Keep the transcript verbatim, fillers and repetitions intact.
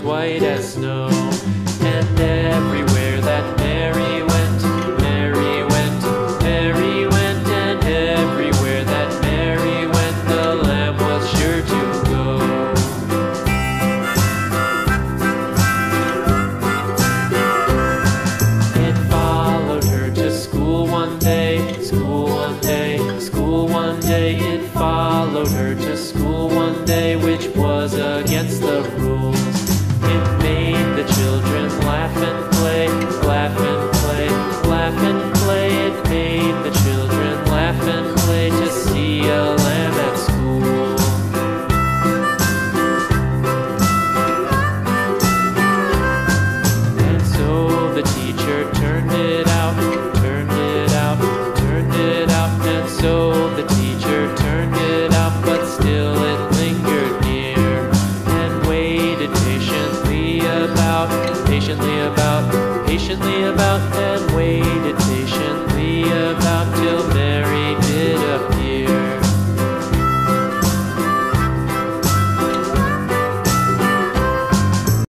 was white as snow. And everywhere that Mary went, Mary went, Mary went, and everywhere that Mary went, the lamb was sure to go. It followed her to school one day, school one day, school one day. It followed her to school one day, which was against the rules. It made the children laugh and play, laugh and play, laugh and play. It made the children laugh and play to see a lamb at school. And so the teacher turned it out, turned it out, turned it out. And so the teacher turned it out, but still it lingered near and waited patiently about, patiently about.